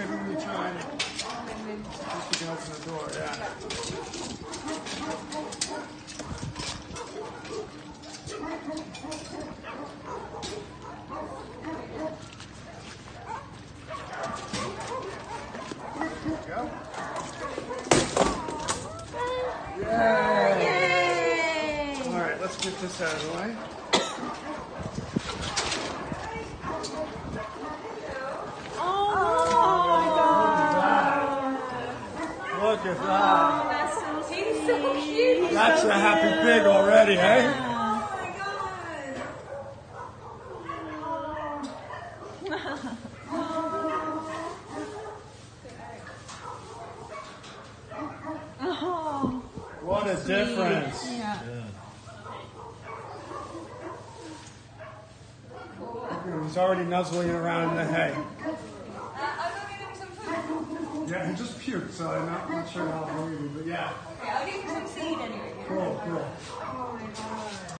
give him the time. Just you can open the door, yeah. Go. Yay! Yay! All right, let's get this out of the way. Look at that. Oh, that's so sweet. He's so cute. He's That's so a happy cute. pig already, eh? Oh my god. Oh. What a difference. Yeah. He's already nuzzling around in the hay. I'll go get him some food. Yeah, he just puked, so I'm not sure how I'm going to, but yeah. Okay, I'll give him some seed anyway. Cool, cool. Oh my god.